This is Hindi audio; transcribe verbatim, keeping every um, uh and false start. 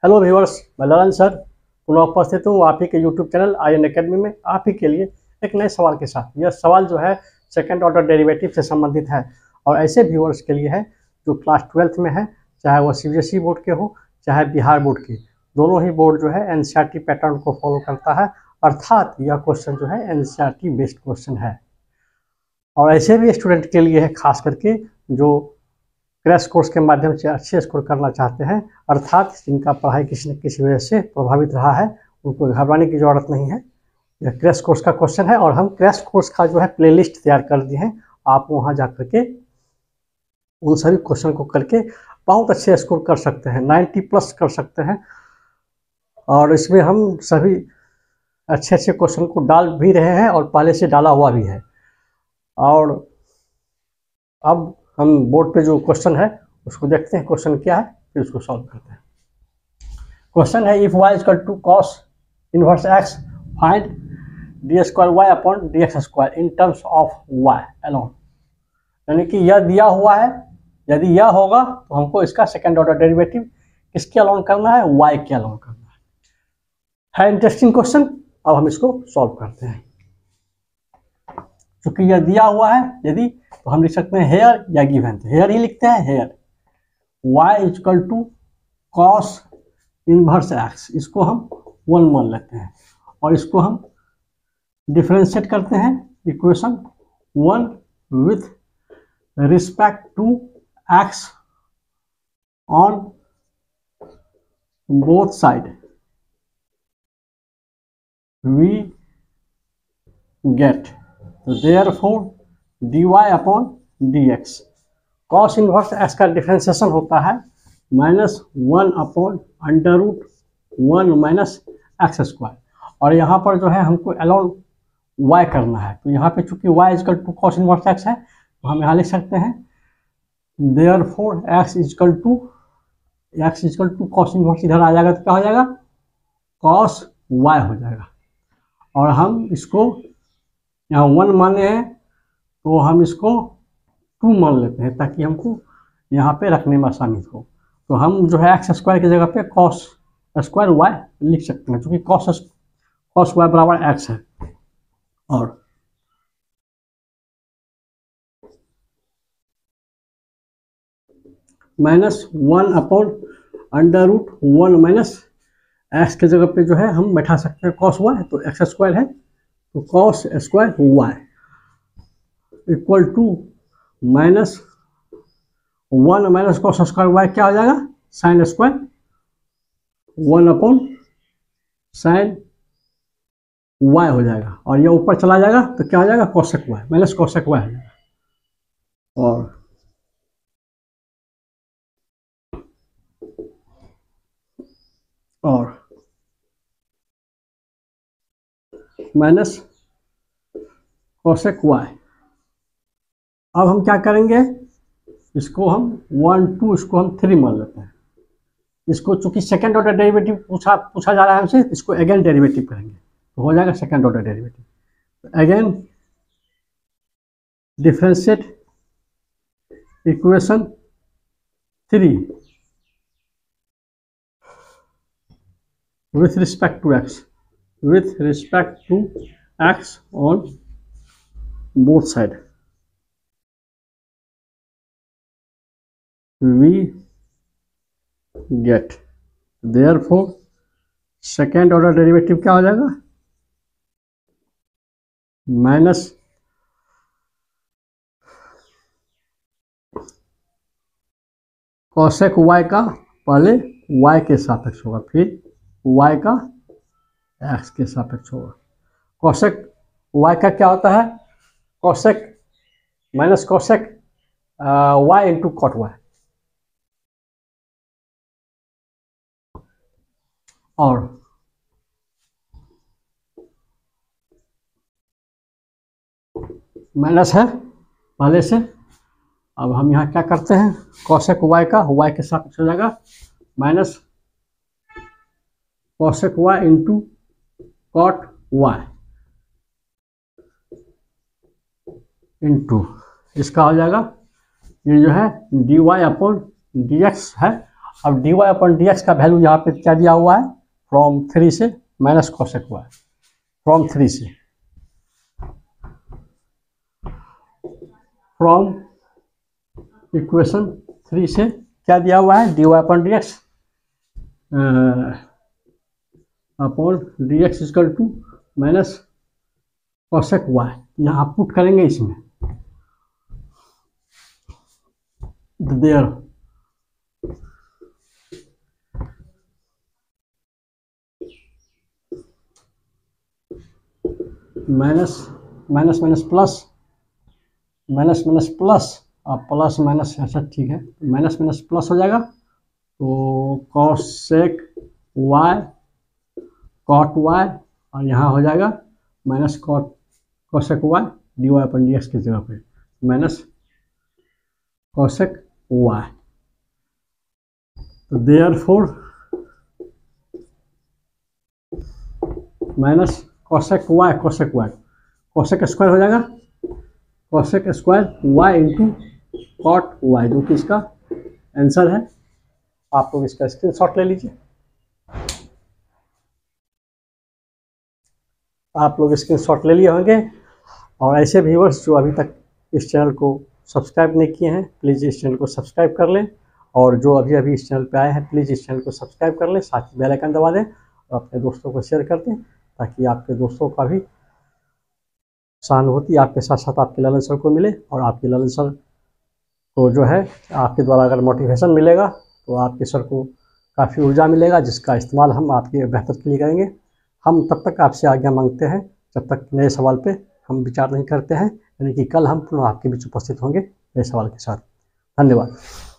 हेलो व्यूअर्स, मैं ललन सर पुनः उपस्थित हूँ आप ही के YouTube channel I N academy में आप ही के लिए एक नए सवाल के साथ। यह सवाल जो है सेकंड ऑर्डर डेरिवेटिव से संबंधित है और ऐसे व्यूअर्स के लिए है जो क्लास ट्वेल्थ में है, चाहे वह C B S E board के हो चाहे बिहार बोर्ड के, दोनों ही बोर्ड जो है N C R T pattern को फॉलो करता है, अर्थात यह क्वेश्चन जो है N C R T based question है। और ऐसे भी स्टूडेंट के लिए है खास करके जो क्रैश कोर्स के माध्यम से अच्छे स्कोर करना चाहते हैं, अर्थात जिनका पढ़ाई किसी न किसी वजह से प्रभावित रहा है, उनको घबराने की ज़रूरत नहीं है। यह क्रैश कोर्स का क्वेश्चन है और हम क्रैश कोर्स का जो है प्लेलिस्ट तैयार कर दिए हैं। आप वहां जा करके उन सभी क्वेश्चन को करके बहुत अच्छे स्कोर कर सकते हैं, नब्बे प्लस कर सकते हैं। और इसमें हम सभी अच्छे अच्छे क्वेश्चन को डाल भी रहे हैं और पहले से डाला हुआ भी है। और अब हम बोर्ड पे जो क्वेश्चन है उसको देखते हैं, क्वेश्चन क्या है, फिर उसको सॉल्व करते हैं। क्वेश्चन है if y equal to cos inverse x find d square y upon d x square in terms of y alone. यानी कि यह दिया हुआ है, यदि यह होगा तो हमको इसका सेकेंड ऑर्डर डेरिवेटिव किसके अलोन करना है, y के अलोन करना है। है इंटरेस्टिंग क्वेश्चन। अब हम इसको सॉल्व करते हैं। क्योंकि यह दिया हुआ है, यदि तो हम लिख सकते हैं हेयर या गिवन, हेयर ही लिखते हैं here. y equal to cos inverse x, इसको हम वन मान लेते हैं और इसको हम डिफरेंशिएट करते हैं equation one with respect to x on both side. We get therefore dy upon dx। Cos inverse x का डिफरेंशिएशन होता है minus one upon under root one minus x square, और यहाँ पर जो है हमको अलोन y करना है। तो यहाँ पे चूंकि y equal to cos inverse x है तो हम यहाँ लिख सकते हैं therefore x equal to x equal to cos inverse, इधर आ जाएगा तो क्या हो जाएगा, कॉस y हो जाएगा। और हम इसको यहाँ वन माने हैं तो हम इसको टू मान लेते हैं ताकि हमको यहाँ पे रखने में आसानी हो। तो हम जो है एक्स स्क्वायर की जगह पे कॉस स्क्वायर वाई लिख सकते हैं, क्योंकि कॉस कॉस वाई बराबर एक्स है। और minus one upon under root one minus x की जगह पे जो है हम बैठा सकते हैं कॉस वाई, तो एक्स स्क्वायर है तो cos square y equal to minus one minus cos square y क्या हो जाएगा, sine square one upon sine y हो जाएगा। और ये ऊपर चला जाएगा तो क्या हो जाएगा, cosec y minus cosec y हो जाएगा। और और माइनस कॉसेक वाई। अब हम क्या करेंगे, इसको हम वन टू इसको हम थ्री मान लेते हैं। इसको चूंकि सेकेंड ऑर्डर डेरिवेटिव पूछा पूछा जा रहा है हमसे, इसको अगेन डेरिवेटिव करेंगे तो हो जाएगा second order derivative. Again differentiate equation three with respect to x with respect to x on both side। we get therefore second order derivative क्या हो जाएगा, माइनस कॉसेक y का पहले y के सापेक्ष होगा, फिर y का x के सापेक्ष होगा। कॉसेक y का क्या होता है, cosec minus cosec y into cot y। और माइनस है पहले से। अब हम यहाँ क्या करते हैं, कॉसेक y का y के सापेक्ष हो जाएगा minus cosec y into cot y into इसका हो जाएगा, ये जो है d y upon d x है अब d y upon d x का वैल्यू यहाँ पे क्या दिया हुआ है, फ्रॉम थ्री से माइनस कोसेक हुआ है, फ्रॉम थ्री से, फ्रॉम इक्वेशन थ्री से क्या दिया हुआ है, d y upon d x upon d x equal to minus cosec y, यहाँ पुट करेंगे इसमें, there minus minus minus plus, minus minus plus और प्लस माइनस, अच्छा ठीक है, माइनस माइनस प्लस हो जाएगा, तो कोसेक वाई कॉट वाई, और यहाँ हो जाएगा minus cot cosec y d y upon d x की जगह पे माइनस कोसेक वाई। तो therefore minus cosec y, cosec y cosec square हो जाएगा, cosec square y into cot y, जो कि इसका आंसर है। आप लोग इसका स्क्रीनशॉट ले लीजिए, आप लोग स्क्रीनशॉट ले लिए होंगे। और ऐसे व्यूअर्स जो अभी तक इस चैनल को सब्सक्राइब नहीं किए हैं, प्लीज़ इस चैनल को सब्सक्राइब कर लें, और जो अभी अभी इस चैनल पे आए हैं प्लीज़ इस चैनल को सब्सक्राइब कर लें, साथ ही बेल आइकन दबा दें और अपने दोस्तों को शेयर कर दें, ताकि आपके दोस्तों का भी सहानुभूति आपके साथ साथ आपके ललन सर को मिले, और आपके ललन सर को जो है आपके द्वारा अगर मोटिवेशन मिलेगा तो आपके सर को काफ़ी ऊर्जा मिलेगा, जिसका इस्तेमाल हम आपके बेहतर के लिए करेंगे। हम तब तक आपसे आज्ञा मांगते हैं जब तक नए सवाल पे हम विचार नहीं करते हैं, यानी कि कल हम पुनः आपके बीच उपस्थित होंगे नए सवाल के साथ। धन्यवाद।